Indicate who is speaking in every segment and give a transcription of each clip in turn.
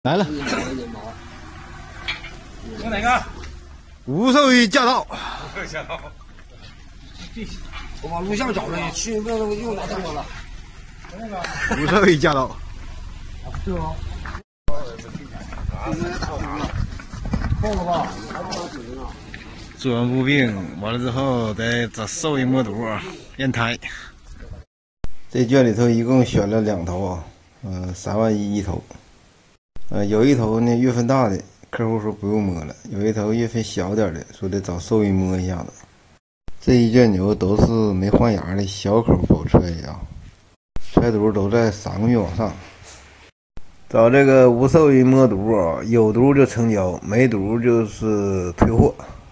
Speaker 1: 来了，
Speaker 2: 有哪个？
Speaker 1: 吴寿宇驾到。
Speaker 3: 我把录像找来，去那个又拿错了。
Speaker 1: 吴寿宇驾到。
Speaker 3: 是吗？够了吧？
Speaker 1: 做完步兵完了之后，再找兽医摸犊验胎。这圈里头一共选了2头啊，3万1一头。有一头呢月份大的，客户说不用摸了；有一头月份小点的，说得找兽医摸一下子。这一圈牛都是没换牙的小口保揣啊，揣犊都在3个月往上。找这个吴兽医摸犊啊，有犊就成交，没犊就是退货。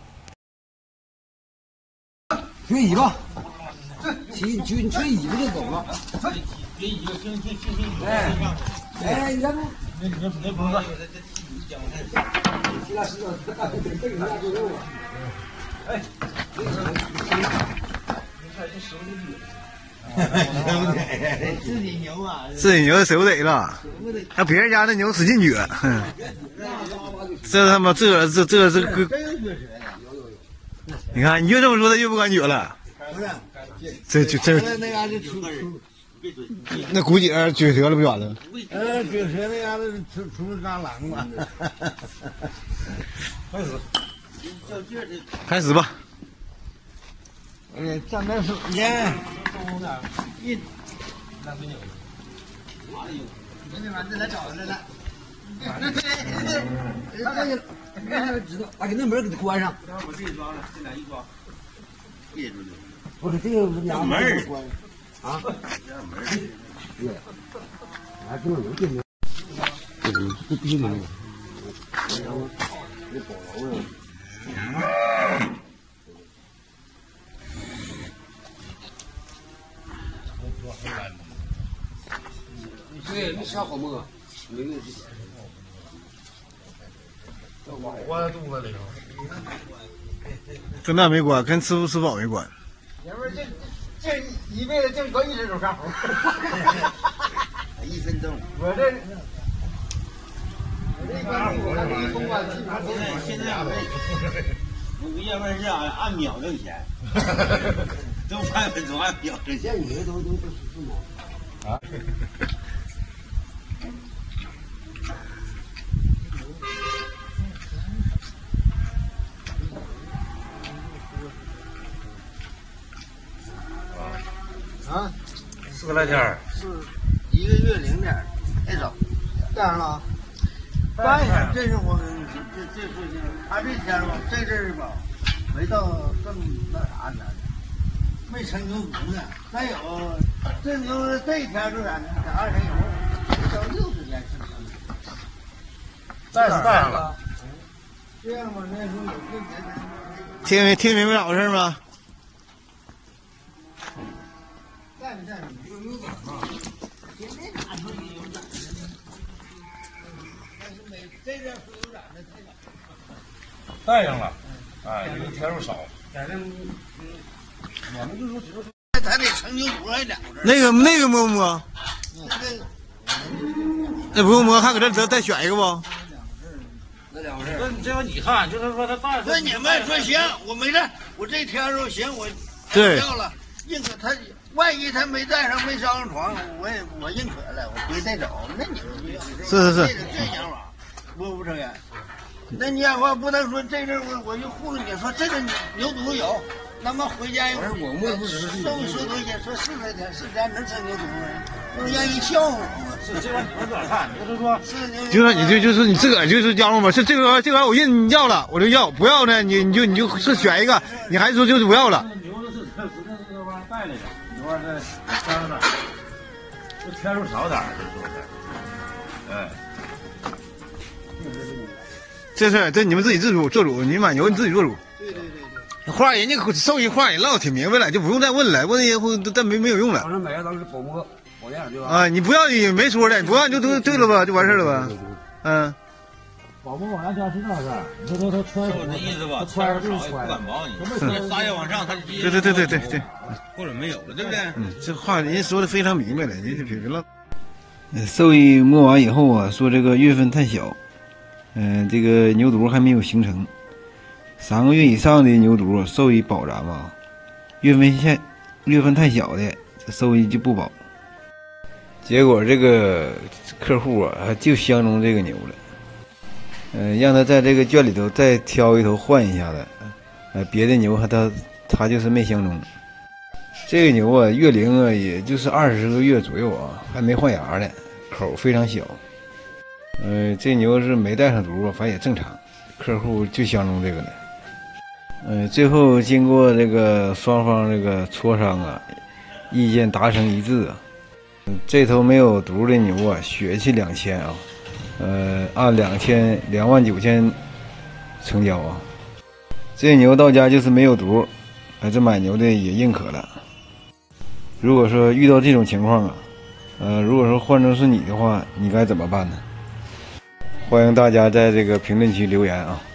Speaker 3: 撅尾巴，撅尾巴就走了。
Speaker 2: 撅尾巴，行。
Speaker 3: 哎，你看不？
Speaker 2: 那不是。哎，自己牛啊！
Speaker 1: 自己牛谁不得了？那别人家那牛使劲撅，这他妈这个，你看你越这么说，他越不敢撅了。这那骨节撅折了不完了？
Speaker 3: 撅折那丫子出个钢狼嘛。
Speaker 1: 开始吧。
Speaker 3: 站那手间。这来找来了。他知道，把给那门给他关上。
Speaker 2: 我自己装了，这俩一装，憋住了。
Speaker 3: 不是这个俩门关啊？对，还给我留进去。这必须得。然后你保牢了。对，没啥好摸，没有。
Speaker 2: 我肚子里头。
Speaker 1: 跟那没关，跟吃不吃饱没关。
Speaker 3: 爷们儿，这一辈子就搞1只手干活。
Speaker 2: 1分钟。
Speaker 3: 我这干活，一公啊，基本上都
Speaker 2: 现在我们要不然是按秒挣钱，都按分钟按秒挣钱。
Speaker 3: 现在女的都是毛啊。啊
Speaker 2: ，4个来天儿，
Speaker 3: 是1个月0点，太少，干上了。干上，这是我这不行，他这天吧，这阵儿吧，没到正那啥呢，没成牛犊呢。再有这牛这一天就咱2天以后，到60天成牛。
Speaker 2: 带上了。
Speaker 3: 这样吧，那时候有
Speaker 1: 听明白咋回事吗？
Speaker 3: 带没带上？有点嘛。现在哪头有点？但是没这边说有点的太少。
Speaker 2: 带上了，哎，这个天数少。
Speaker 3: 反正我们就说只能说，咱得成牛犊还2个
Speaker 1: 那个摸不摸？那不用摸，还搁这再选一个不？
Speaker 3: 那2回事。
Speaker 2: 那这个你看，就是说他带。
Speaker 3: 那你们说行，我没事，我这天说行，我
Speaker 1: 对
Speaker 3: 要了，认可他。万一他没带上，没上上床，我认可了，我回去再找。那你
Speaker 1: 是
Speaker 3: 这想法，我不承认。那你要话不能说这阵我就糊弄你说这个牛犊有，那么回家一会儿我们不是收东西，说40天4天能成牛犊吗？不是让人笑话吗？
Speaker 2: 是这玩意儿你们自个看，就是说，
Speaker 1: 就是你就是你自个儿就是家伙嘛，是这个玩意儿我认你要了我就要，不要呢你就是选一个，你还说就是不要了。
Speaker 2: 牛的是指定是这玩意儿带来的，你说这当然，这天数少点儿，这说是，哎。
Speaker 1: 这事儿这你们自己做主，你买牛你自己做主。
Speaker 3: 对。
Speaker 1: 话人家兽医话也唠挺明白了，就不用再问了，问那些但没有用了。
Speaker 3: 当时买当时保摸保验对吧？
Speaker 1: 啊，你不要也没说的，你不要你就都对了吧，就完事了吧。嗯。
Speaker 4: 保摸往下加是那事儿，他穿
Speaker 2: 就这意思吧，穿少也不敢保你，你撒野往上，他就直接
Speaker 1: 对，
Speaker 2: 或者没有了，对不对？
Speaker 1: 这话人家说的非常明白了，你别唠。 兽医摸完以后啊，说这个月份太小，这个牛犊还没有形成。3个月以上的牛犊，兽医保咱们啊，月份太小的，这兽医就不保。结果这个客户啊，就相中这个牛了，让他在这个圈里头再挑一头换一下子，别的牛他就是没相中。这个牛啊，月龄啊，也就是20个月左右啊，还没换牙呢，口非常小。这牛是没带上犊，反正也正常，客户就相中这个了。最后经过这个双方这个磋商啊，意见达成一致啊，这头没有犊的牛啊，血气2000啊，按29000成交啊。这牛到家就是没有犊，这买牛的也认可了。如果说遇到这种情况啊，如果说换成是你的话，你该怎么办呢？欢迎大家在这个评论区留言啊。